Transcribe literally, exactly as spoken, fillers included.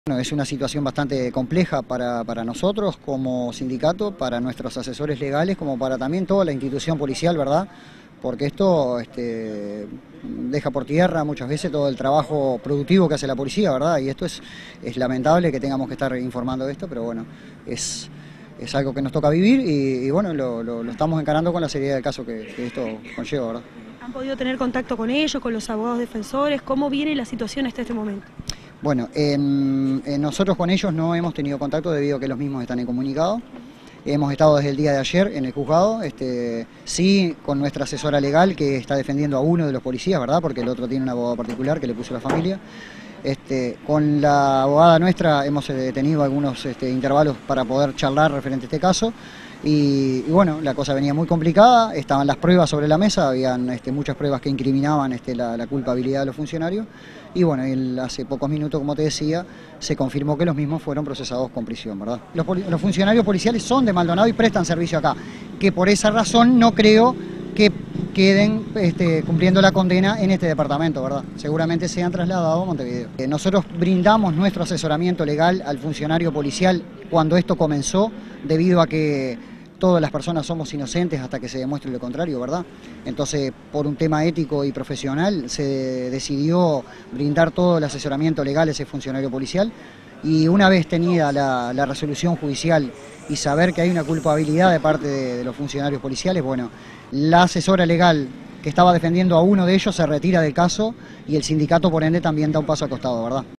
Bueno, es una situación bastante compleja para, para nosotros como sindicato, para nuestros asesores legales, como para también toda la institución policial, ¿verdad? Porque esto este, deja por tierra muchas veces todo el trabajo productivo que hace la policía, ¿verdad? Y esto es, es lamentable que tengamos que estar informando de esto, pero bueno, es, es algo que nos toca vivir y, y bueno, lo, lo, lo estamos encarando con la seriedad del caso que, que esto conlleva, ¿verdad? ¿Han podido tener contacto con ellos, con los abogados defensores? ¿Cómo viene la situación hasta este momento? Bueno, en, en nosotros con ellos no hemos tenido contacto debido a que los mismos están incomunicados. Hemos estado desde el día de ayer en el juzgado, este, sí con nuestra asesora legal que está defendiendo a uno de los policías, ¿verdad? Porque el otro tiene un abogado particular que le puso la familia. Este, con la abogada nuestra hemos eh, tenido algunos este, intervalos para poder charlar referente a este caso. Y, y bueno, la cosa venía muy complicada, estaban las pruebas sobre la mesa, habían este, muchas pruebas que incriminaban este, la, la culpabilidad de los funcionarios y bueno, el, hace pocos minutos, como te decía, se confirmó que los mismos fueron procesados con prisión, ¿verdad? Los, los funcionarios policiales son de Maldonado y prestan servicio acá, que por esa razón no creo que queden este, cumpliendo la condena en este departamento, ¿verdad? Seguramente sean trasladados a Montevideo. Eh, nosotros brindamos nuestro asesoramiento legal al funcionario policial cuando esto comenzó, debido a que todas las personas somos inocentes hasta que se demuestre lo contrario, ¿verdad? Entonces, por un tema ético y profesional, se decidió brindar todo el asesoramiento legal a ese funcionario policial y una vez tenida la, la resolución judicial y saber que hay una culpabilidad de parte de, de los funcionarios policiales, bueno, la asesora legal que estaba defendiendo a uno de ellos se retira del caso y el sindicato por ende también da un paso al costado, ¿verdad?